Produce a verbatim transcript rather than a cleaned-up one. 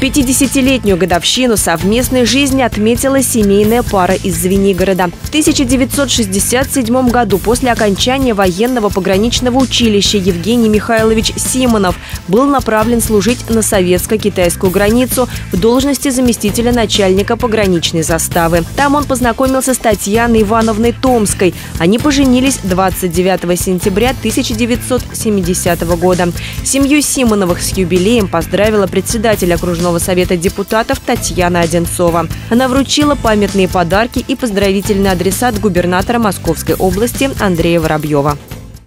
пятидесятилетнюю годовщину совместной жизни отметила семейная пара из Звенигорода. В тысяча девятьсот шестьдесят седьмом году после окончания военного пограничного училища Евгений Михайлович Симонов был направлен служить на советско-китайскую границу в должности заместителя начальника пограничной заставы. Там он познакомился с Татьяной Ивановной Томской. Они поженились двадцать девятого сентября тысяча девятьсот семидесятого года. Семью Симоновых с юбилеем поздравила председатель окружного совета депутатов Татьяна Одинцова. Она вручила памятные подарки и поздравительный адресат губернатора Московской области Андрея Воробьева.